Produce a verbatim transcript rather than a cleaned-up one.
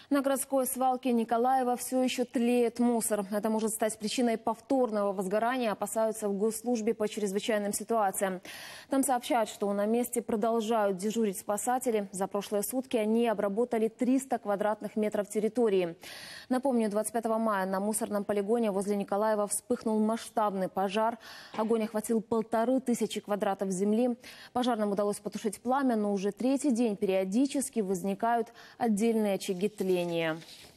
На городской свалке Николаева все еще тлеет мусор. Это может стать причиной повторного возгорания, опасаются в Госслужбе по чрезвычайным ситуациям. Там сообщают, что на месте продолжают дежурить спасатели. За прошлые сутки они обработали триста квадратных метров территории. Напомню, двадцать пятого мая на мусорном полигоне возле Николаева вспыхнул масштабный пожар. Огонь охватил полторы тысячи квадратов земли. Пожарным удалось потушить пламя, но уже третий день периодически возникают отдельные очаги тления.